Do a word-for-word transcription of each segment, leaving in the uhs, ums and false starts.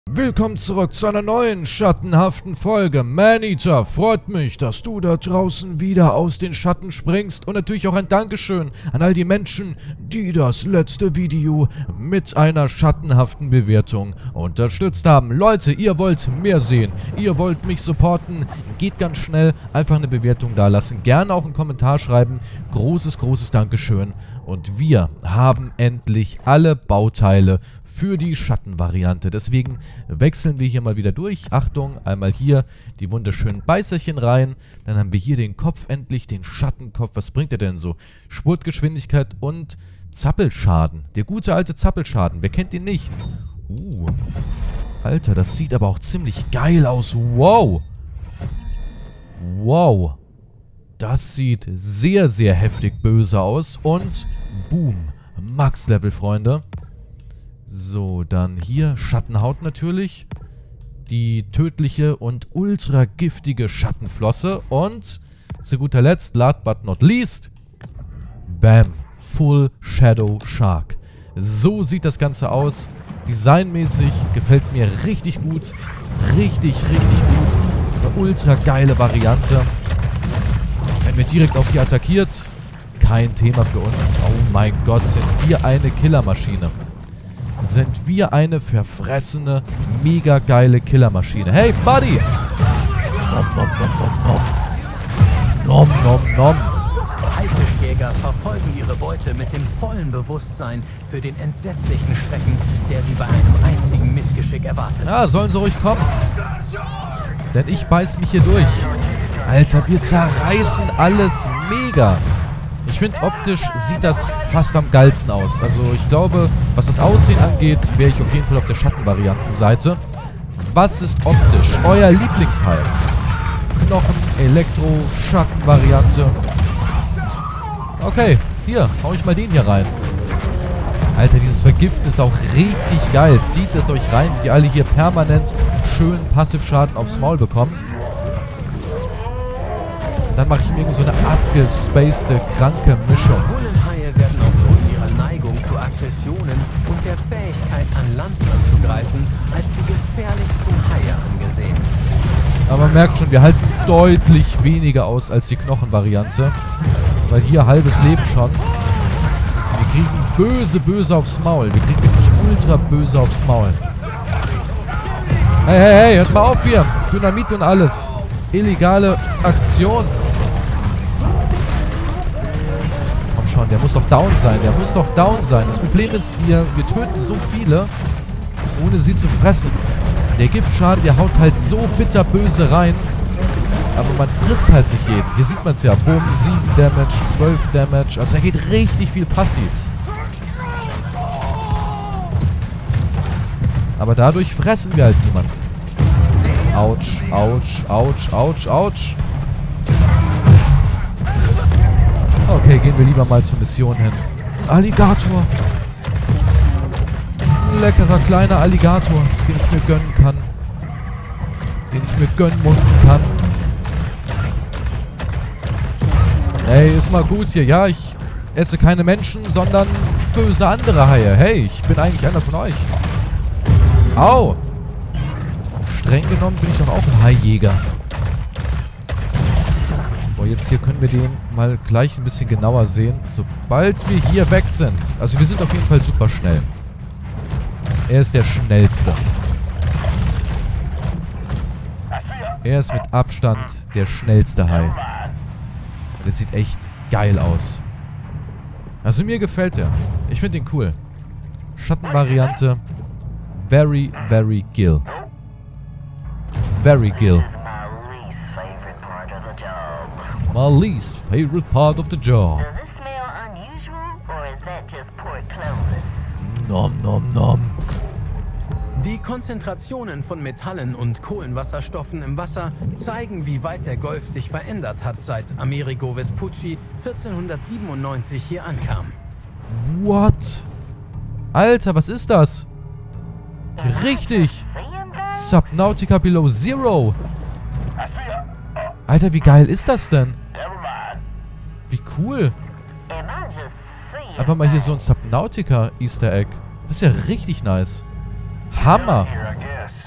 Willkommen zurück zu einer neuen schattenhaften Folge. Maneater, freut mich, dass du da draußen wieder aus den Schatten springst. Und natürlich auch ein Dankeschön an all die Menschen, die das letzte Video mit einer schattenhaften Bewertung unterstützt haben. Leute, ihr wollt mehr sehen, ihr wollt mich supporten. Geht ganz schnell, einfach eine Bewertung da lassen. Gerne auch einen Kommentar schreiben. Großes, großes Dankeschön. Und wir haben endlich alle Bauteile für die Schattenvariante. Deswegen wechseln wir hier mal wieder durch. Achtung, einmal hier die wunderschönen Beißerchen rein. Dann haben wir hier den Kopf endlich, den Schattenkopf. Was bringt der denn so? Spurtgeschwindigkeit und Zappelschaden. Der gute alte Zappelschaden. Wer kennt ihn nicht? Uh, Alter, das sieht aber auch ziemlich geil aus. Wow. Wow. Das sieht sehr, sehr heftig böse aus. Und boom. Max-Level, Freunde. So, dann hier Schattenhaut natürlich. Die tödliche und ultra giftige Schattenflosse. Und zu guter Letzt, last but not least, bam, Full Shadow Shark. So sieht das Ganze aus. Designmäßig gefällt mir richtig gut. Richtig, richtig gut. Eine ultra geile Variante. Wenn wir direkt auf die attackiert, kein Thema für uns. Oh mein Gott, sind wir eine Killermaschine. Sind wir eine verfressene, mega geile Killermaschine. Hey, Buddy! Nom, nom, nom, nom, nom. Nom, nom, nom. Haifischjäger verfolgen ihre Beute mit dem vollen Bewusstsein für den entsetzlichen Schrecken, der sie bei einem einzigen Missgeschick erwartet. Ja, sollen sie ruhig kommen. Denn ich beiß mich hier durch. Alter, wir zerreißen alles mega. Ich finde, optisch sieht das fast am geilsten aus. Also ich glaube, was das Aussehen angeht, wäre ich auf jeden Fall auf der Schattenvariantenseite. Was ist optisch euer Lieblingshai? Knochen, Elektro, Schattenvariante. Okay, hier, hau ich mal den hier rein. Alter, dieses Vergiften ist auch richtig geil. Zieht es euch rein, wie die alle hier permanent schön Passivschaden aufs Maul bekommen. Dann mache ich mir irgendwie so eine abgespacede, kranke Mischung. Bullenhaie werden aufgrund ihrer Neigung zu Aggressionen und der Fähigkeit, an Land anzugreifen, als die gefährlichsten Haie angesehen. Aber man merkt schon, wir halten deutlich weniger aus als die Knochenvariante. Weil hier halbes Leben schon. Wir kriegen böse, böse aufs Maul. Wir kriegen wirklich ultra böse aufs Maul. Hey, hey, hey, hört mal auf hier. Dynamit und alles. Illegale Aktion. Komm schon, der muss doch down sein. Der muss doch down sein. Das Problem ist, wir, wir töten so viele, ohne sie zu fressen. Der Giftschaden, der haut halt so bitterböse rein. Aber man frisst halt nicht jeden. Hier sieht man es ja. Boom, sieben Damage, zwölf Damage. Also da geht richtig viel passiv. Aber dadurch fressen wir halt niemanden. Autsch, Autsch, Autsch, Autsch, Autsch. Okay, gehen wir lieber mal zur Mission hin. Alligator. Ein leckerer kleiner Alligator, den ich mir gönnen kann. Den ich mir gönnen munden kann. Ey, ist mal gut hier. Ja, ich esse keine Menschen, sondern böse andere Haie. Hey, ich bin eigentlich einer von euch. Au! Streng genommen bin ich doch auch ein Haijäger. Boah, jetzt hier können wir den mal gleich ein bisschen genauer sehen. Sobald wir hier weg sind. Also wir sind auf jeden Fall super schnell. Er ist der schnellste. Er ist mit Abstand der schnellste Hai. Das sieht echt geil aus. Also mir gefällt er. Ich finde ihn cool. Schattenvariante. Very, very gill. Very gill. My least favorite part of the job. Does this smell unusual, or is that just poor clothing? Nom nom nom. Die Konzentrationen von Metallen und Kohlenwasserstoffen im Wasser zeigen, wie weit der Golf sich verändert hat, seit Amerigo Vespucci vierzehnhundertsiebenundneunzig hier ankam. What? Alter, was ist das? Richtig. Subnautica Below Zero. Alter, wie geil ist das denn? Wie cool. Einfach mal hier so ein Subnautica Easter Egg. Das ist ja richtig nice. Hammer.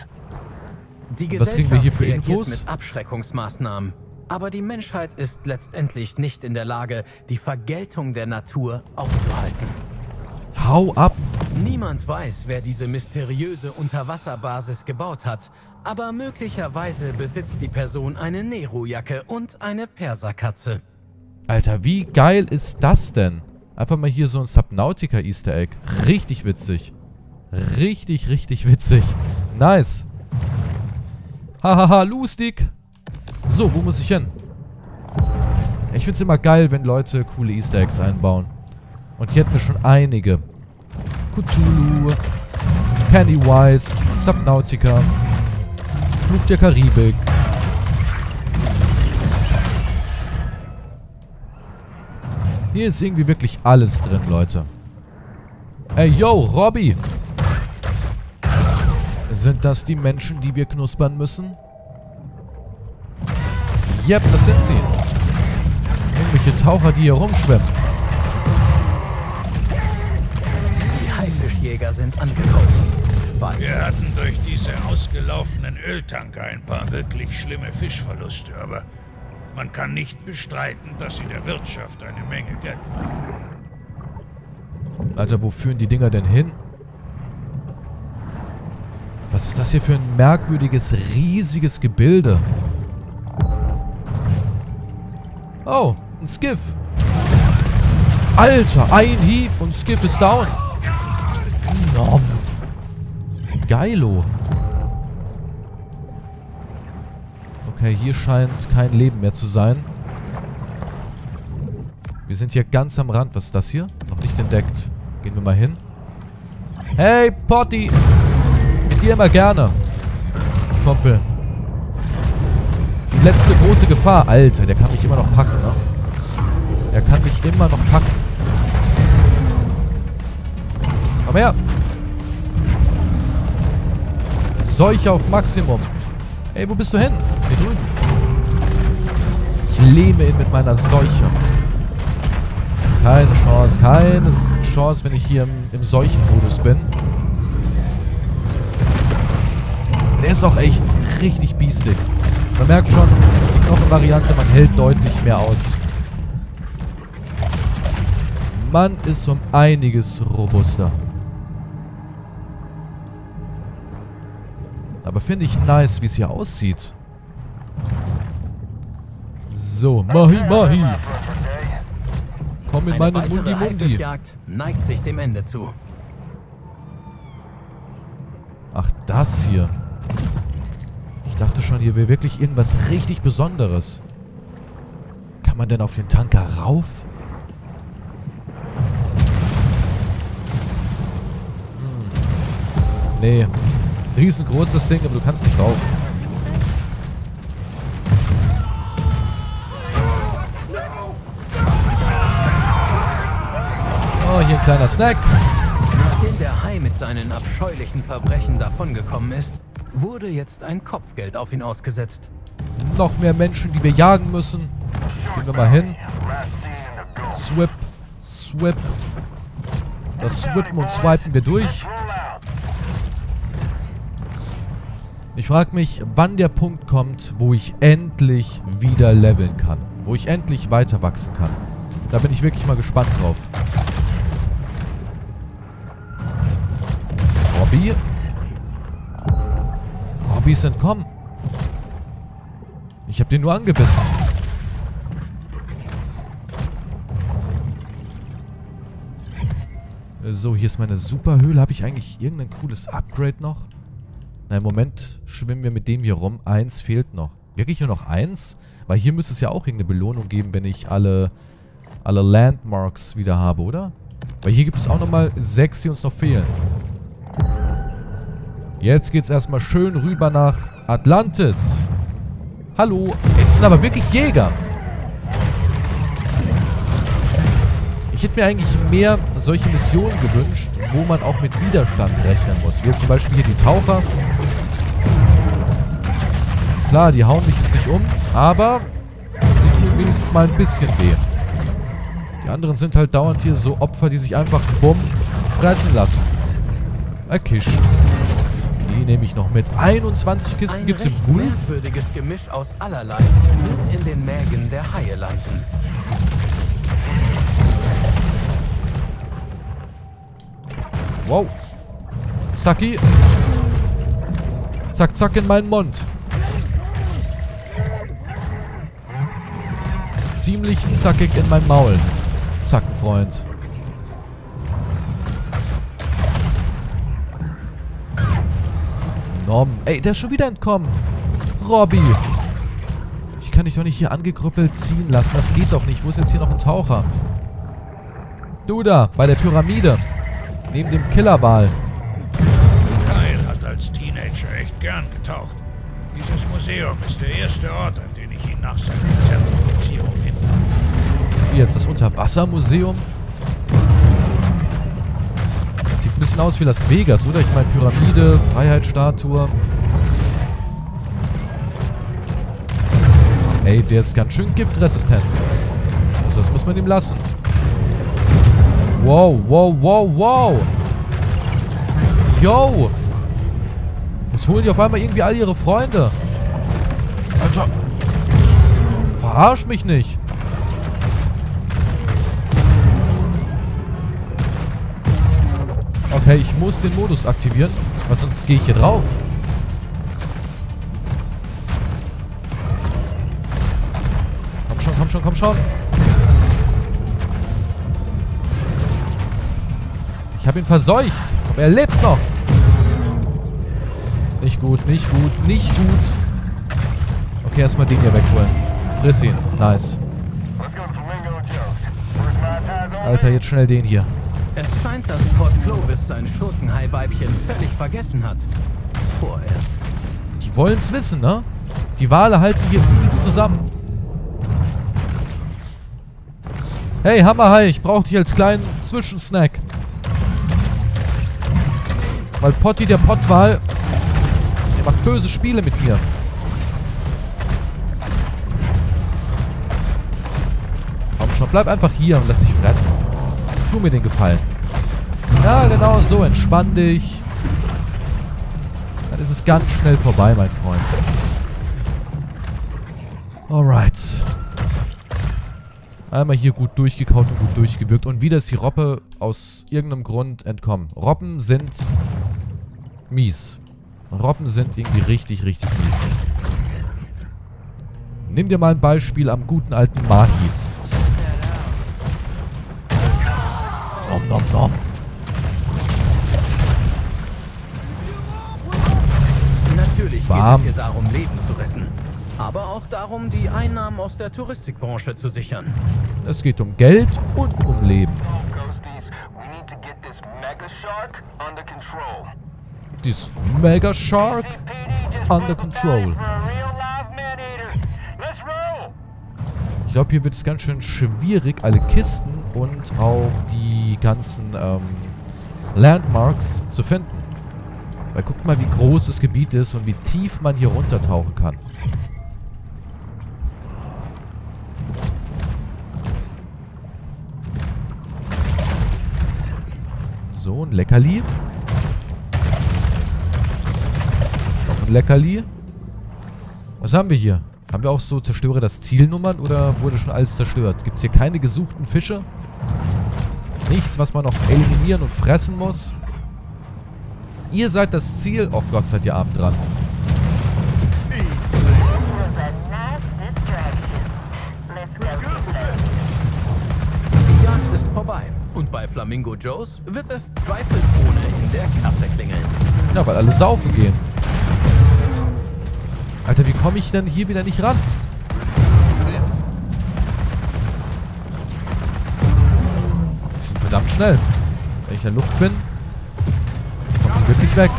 Die Was kriegen wir hier für Gesellschaft reagiert Infos? mit Abschreckungsmaßnahmen. Aber die Menschheit ist letztendlich nicht in der Lage, die Vergeltung der Natur aufzuhalten. Hau ab! Niemand weiß, wer diese mysteriöse Unterwasserbasis gebaut hat, aber möglicherweise besitzt die Person eine Nero-Jacke und eine Perserkatze. Alter, wie geil ist das denn? Einfach mal hier so ein Subnautica Easter Egg. Richtig witzig. Richtig, richtig witzig. Nice. Hahaha, lustig. So, wo muss ich hin? Ich find's immer geil, wenn Leute coole Easter Eggs einbauen. Und hier hätten wir schon einige. Cthulhu, Pennywise, Subnautica, Flug der Karibik. Hier ist irgendwie wirklich alles drin, Leute. Ey, yo, Robby! Sind das die Menschen, die wir knuspern müssen? Yep, das sind sie. Irgendwelche Taucher, die hier rumschwimmen. Die Haifischjäger sind angekommen. Bald. Wir hatten durch diese ausgelaufenen Öltanker ein paar wirklich schlimme Fischverluste, aber man kann nicht bestreiten, dass sie der Wirtschaft eine Menge Geld bringen. Alter, wo führen die Dinger denn hin? Was ist das hier für ein merkwürdiges, riesiges Gebilde? Oh, ein Skiff. Alter, ein Hieb und Skiff ist down. Nom. Geilo. Okay, hier scheint kein Leben mehr zu sein. Wir sind hier ganz am Rand. Was ist das hier? Noch nicht entdeckt. Gehen wir mal hin. Hey, Potty! Mit dir immer gerne. Kumpel. Die letzte große Gefahr. Alter, der kann mich immer noch packen, ne? Der kann mich immer noch packen. Komm her! Seuche auf Maximum. Ey, wo bist du hin? Hier drüben. Ich lähme ihn mit meiner Seuche. Keine Chance, keine Chance, wenn ich hier im, im Seuchenmodus bin. Der ist auch echt richtig biestig. Man merkt schon, die Knochenvariante, man hält deutlich mehr aus. Man ist um einiges robuster. Aber finde ich nice, wie es hier aussieht. So, Mahi Mahi. Komm in meine Eine weitere Mundi Mundi. Haifischjagd neigt sich dem Ende zu. Ach, das hier. Ich dachte schon, hier wäre wirklich irgendwas richtig Besonderes. Kann man denn auf den Tanker rauf? Hm. Nee. Riesengroß das Ding, aber du kannst nicht rauf. Oh, hier ein kleiner Snack. Nachdem der Hai mit seinen abscheulichen Verbrechen davongekommen ist, wurde jetzt ein Kopfgeld auf ihn ausgesetzt. Noch mehr Menschen, die wir jagen müssen. Gehen wir mal hin. Swip. Swip. Das swippen und swipen wir durch. Ich frage mich, wann der Punkt kommt, wo ich endlich wieder leveln kann. Wo ich endlich weiter wachsen kann. Da bin ich wirklich mal gespannt drauf. Robby? Robby ist entkommen. Ich habe den nur angebissen. So, hier ist meine Superhöhle. Habe ich eigentlich irgendein cooles Upgrade noch? Na, im Moment schwimmen wir mit dem hier rum. Eins fehlt noch. Wirklich nur noch eins? Weil hier müsste es ja auch irgendeine Belohnung geben, wenn ich alle, alle Landmarks wieder habe, oder? Weil hier gibt es auch nochmal sechs, die uns noch fehlen. Jetzt geht's erstmal schön rüber nach Atlantis. Hallo. Ey, das sind aber wirklich Jäger. Ich hätte mir eigentlich mehr solche Missionen gewünscht, wo man auch mit Widerstand rechnen muss. Wie jetzt zum Beispiel hier die Taucher. Klar, die hauen mich jetzt nicht um, aber sie tun wenigstens mal ein bisschen weh. Die anderen sind halt dauernd hier so Opfer, die sich einfach bumm fressen lassen. Akisch. Die nehme ich noch mit. einundzwanzig Kisten Ein gibt's im recht Gulf? merkwürdiges Gemisch aus allerlei wird in den Mägen der Haie landen. Wow. Zacki. Zack, zack in meinen Mund. Ziemlich zackig in mein Maul. Zacken, Freund. Nom. Ey, der ist schon wieder entkommen. Robby. Ich kann dich doch nicht hier angekrüppelt ziehen lassen. Das geht doch nicht. Wo ist jetzt hier noch ein Taucher? Du da, bei der Pyramide. Neben dem Killerwal. Kyle hat als Teenager echt gern getaucht. Dieses Museum ist der erste Ort, an den ich ihn nach seiner Zertifizierung hinbrachte. Wie jetzt das Unterwassermuseum? Sieht ein bisschen aus wie Las Vegas, oder? Ich meine Pyramide, Freiheitsstatue. Ey, der ist ganz schön giftresistent. Also das muss man ihm lassen. Wow, wow, wow, wow. Yo. Jetzt holen die auf einmal irgendwie all ihre Freunde. Alter. Verarsch mich nicht. Okay, ich muss den Modus aktivieren, weil sonst gehe ich hier drauf. Komm schon, komm schon, komm schon. Ich habe ihn verseucht, aber er lebt noch. Nicht gut, nicht gut, nicht gut. Okay, erstmal den hier wegholen. Friss ihn. Nice. Alter, jetzt schnell den hier. Es scheint, dass Port Clovis sein Schurkenhai-Weibchen völlig vergessen hat. Vorerst. Die wollen's wissen, ne? Die Wale halten hier übelst zusammen. Hey, Hammerhai, ich brauche dich als kleinen Zwischensnack. Weil Potti, der Pottwal, der macht böse Spiele mit mir. Komm schon, bleib einfach hier und lass dich fressen. Tu mir den Gefallen. Ja, genau so. Entspann dich. Dann ist es ganz schnell vorbei, mein Freund. Alright. Einmal hier gut durchgekaut und gut durchgewirkt. Und wieder ist die Robbe aus irgendeinem Grund entkommen. Robben sind mies. Robben sind irgendwie richtig, richtig mies. Nimm dir mal ein Beispiel am guten alten Mahi. Nom, nom, nom. Natürlich Warm. geht es hier darum, Leben zu retten. Aber auch darum, die Einnahmen aus der Touristikbranche zu sichern. Es geht um Geld und um Leben. This Mega Shark under control. Ich glaube, hier wird es ganz schön schwierig, alle Kisten und auch die ganzen ähm, Landmarks zu finden. Weil guckt mal, wie groß das Gebiet ist und wie tief man hier runtertauchen kann. So, ein Leckerli. Noch ein Leckerli. Was haben wir hier? Haben wir auch so Zerstöre das Zielnummern oder wurde schon alles zerstört? Gibt es hier keine gesuchten Fische? Nichts, was man noch eliminieren und fressen muss? Ihr seid das Ziel. Oh Gott, seid ihr arm dran. Die Jagd ist vorbei. Und bei Flamingo Joe's wird es zweifelsohne in der Kasse klingeln. Ja, weil alle saufen gehen. Alter, wie komme ich denn hier wieder nicht ran? Die sind verdammt schnell. Wenn ich in der Luft bin, kommt die wirklich weg.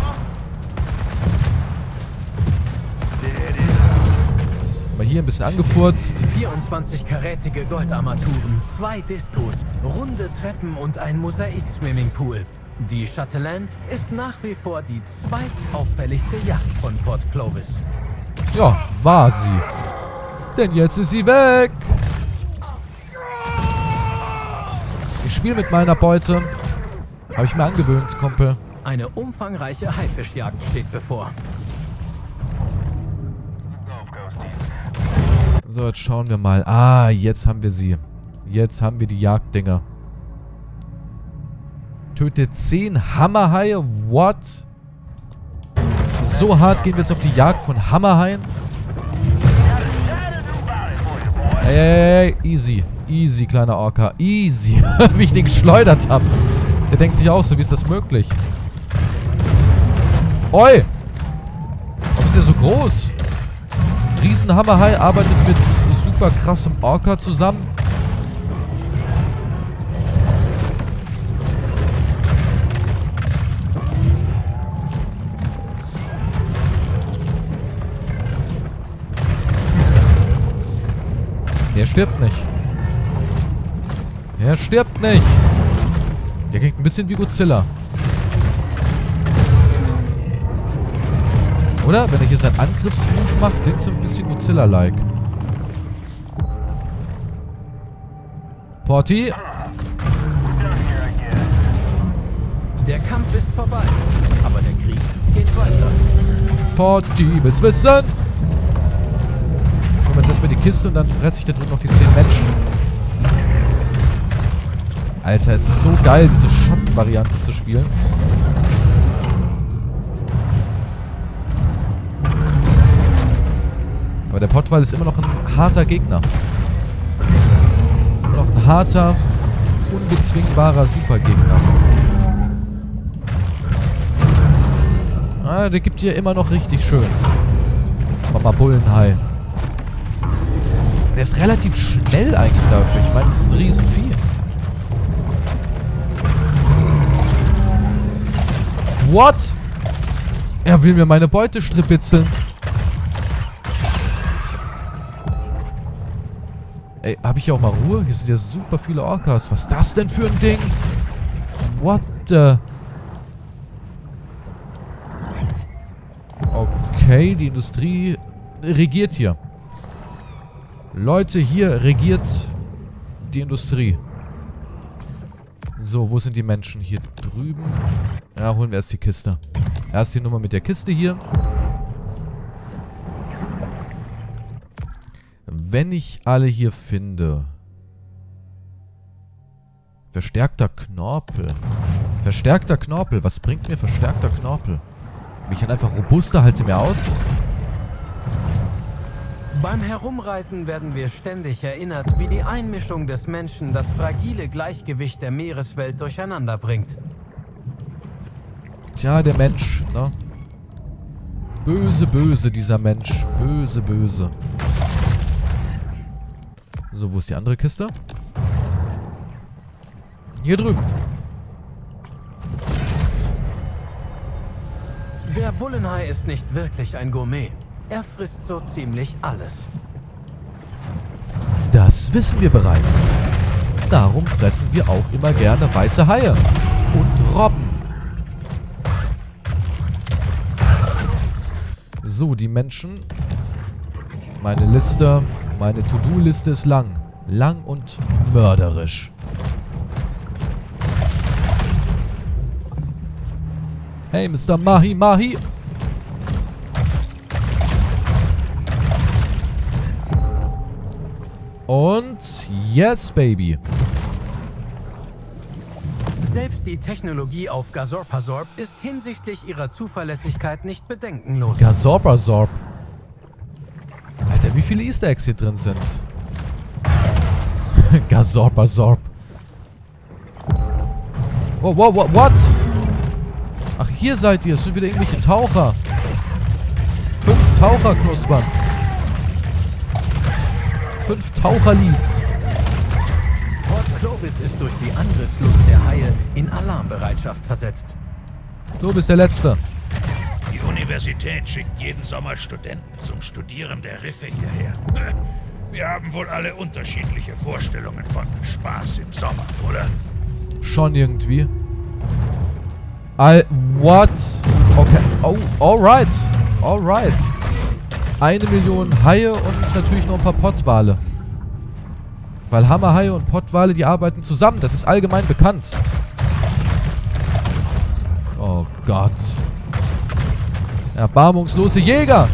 Mal hier ein bisschen angefurzt. vierundzwanzig-karätige Goldarmaturen, zwei Diskos, runde Treppen und ein Mosaik-Swimmingpool. Die Chatelaine ist nach wie vor die zweitauffälligste Yacht von Port Clovis. Ja, war sie. Denn jetzt ist sie weg. Ich spiele mit meiner Beute. Habe ich mir angewöhnt, Kumpel. Eine umfangreiche Haifischjagd steht bevor. So, jetzt schauen wir mal. Ah, jetzt haben wir sie. Jetzt haben wir die Jagddinger. Töte zehn Hammerhaie. What? So hart gehen wir jetzt auf die Jagd von Hammerhaien? Ey, ey, ey, easy. Easy, kleiner Orca. Easy. Wie ich den geschleudert habe. Der denkt sich auch so, wie ist das möglich? Oi! Warum ist der so groß? Riesenhammerhai arbeitet mit super krassem Orca zusammen. Der stirbt nicht. Er stirbt nicht. Der klingt ein bisschen wie Godzilla. Oder? Wenn er hier seinen Angriffsmove macht, klingt so ein bisschen Godzilla-like. Porty. Der Kampf ist vorbei, aber der Krieg geht weiter. Porty, willst wissen? Kommen jetzt erstmal die Kiste und dann fresse ich da drüben noch die zehn Menschen. Alter, es ist so geil, diese Schattenvariante zu spielen. Aber der Pottwal ist immer noch ein harter Gegner. Ist immer noch ein harter, unbezwingbarer Supergegner. Ah, der gibt hier immer noch richtig schön. Mama Bullenhai. Der ist relativ schnell eigentlich dafür. Ich meine, es ist ein Riesenvieh. What? Er will mir meine Beute stripitzeln. Ey, hab ich hier auch mal Ruhe? Hier sind ja super viele Orcas. Was ist das denn für ein Ding? What the... Okay, die Industrie regiert hier. Leute, hier regiert die Industrie. So, wo sind die Menschen? Hier drüben. Ja, holen wir erst die Kiste. Erst die Nummer mit der Kiste hier. Wenn ich alle hier finde. Verstärkter Knorpel. Verstärkter Knorpel. Was bringt mir verstärkter Knorpel? Bin ich dann einfach robuster? Halte mir aus? Beim Herumreisen werden wir ständig erinnert, wie die Einmischung des Menschen das fragile Gleichgewicht der Meereswelt durcheinander bringt. Tja, der Mensch, ne? Böse, böse, dieser Mensch. Böse, böse. So, wo ist die andere Kiste? Hier drüben. Der Bullenhai ist nicht wirklich ein Gourmet. Er frisst so ziemlich alles. Das wissen wir bereits. Darum fressen wir auch immer gerne weiße Haie und Robben. So, die Menschen. Meine Liste, meine To-Do-Liste ist lang. Lang und mörderisch. Hey, Mister Mahi Mahi. Und yes, Baby. Selbst die Technologie auf Gazorpazorp ist hinsichtlich ihrer Zuverlässigkeit nicht bedenkenlos. Gazorpazorp. Alter, wie viele Easter Eggs hier drin sind. Gazorpazorp. Oh, wow, wow, what? Ach, hier seid ihr. Es sind wieder irgendwelche Taucher. Fünf Taucherknuspern. Fünf Taucherlis. Port Clovis ist durch die Angriffslust der Haie in Alarmbereitschaft versetzt. Du bist der Letzte. Die Universität schickt jeden Sommer Studenten zum Studieren der Riffe hierher. Wir haben wohl alle unterschiedliche Vorstellungen von Spaß im Sommer, oder? Schon irgendwie. Al... What? Okay. Oh, alright. Alright. Eine Million Haie und natürlich noch ein paar Pottwale. Weil Hammerhaie und Pottwale, die arbeiten zusammen. Das ist allgemein bekannt. Oh Gott. Erbarmungslose Jäger.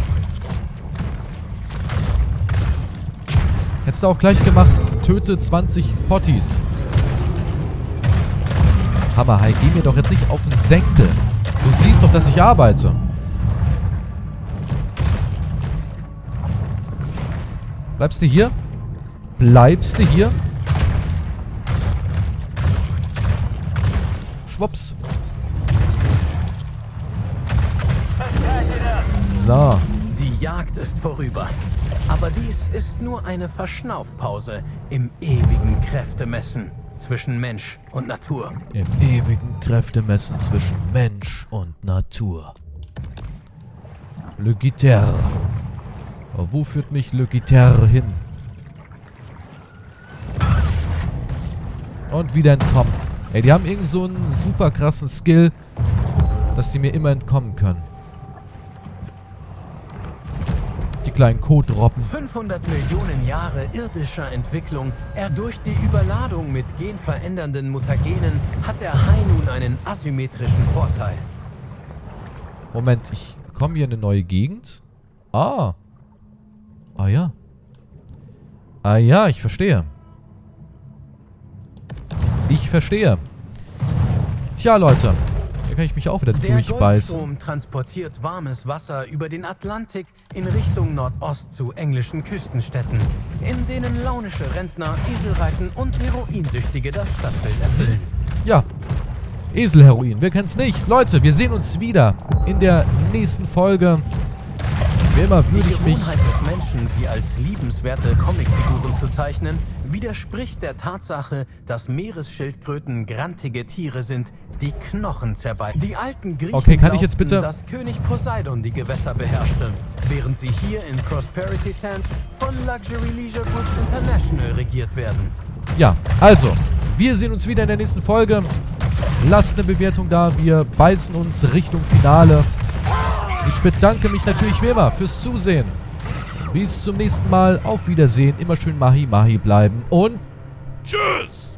Hättest du auch gleich gemacht. Töte zwanzig Potties. Hammer, Hai, geh mir doch jetzt nicht auf den Senkel. Du siehst doch, dass ich arbeite. Bleibst du hier? Bleibst du hier? Schwupps. So. Die Jagd ist vorüber. Aber dies ist nur eine Verschnaufpause im ewigen Kräftemessen zwischen Mensch und Natur. Im ewigen Kräftemessen zwischen Mensch und Natur. Le Guitar. Aber wo führt mich Le Guitar hin? Und wieder entkommen. Ey, die haben irgend so einen super krassen Skill, dass die mir immer entkommen können. Die kleinen Kotroppen. fünfhundert Millionen Jahre irdischer Entwicklung, er durch die Überladung mit genverändernden Mutagenen, hat der Hai nun einen asymmetrischen Vorteil. Moment, ich komme hier in eine neue Gegend. Ah. Ah ja. Ah ja, ich verstehe. Ich verstehe. Tja, Leute. Hier kann ich mich auch wieder Der durchbeißen. Golfstrom transportiert warmes Wasser über den Atlantik in Richtung Nordost zu englischen Küstenstädten, in denen launische Rentner, Eselreiten und Heroinsüchtige das Stadtbild erfüllen. Ja. Eselheroin. Wer kennt's nicht? Leute, wir sehen uns wieder in der nächsten Folge. Wie immer würde ich mich... Die Gewohnheit des Menschen, sie als liebenswerte Comicfiguren zu zeichnen, widerspricht der Tatsache, dass Meeresschildkröten grantige Tiere sind, die Knochen zerbeißen. Die alten Griechen Okay, kann ich jetzt bitte... dass König Poseidon die Gewässer beherrschte, während sie hier in Prosperity Sands von Luxury Leisure Groups International regiert werden. Ja, also, wir sehen uns wieder in der nächsten Folge. Lasst eine Bewertung da, wir beißen uns Richtung Finale. Ich bedanke mich natürlich wie immer fürs Zusehen. Bis zum nächsten Mal. Auf Wiedersehen. Immer schön Mahi Mahi bleiben. Und tschüss!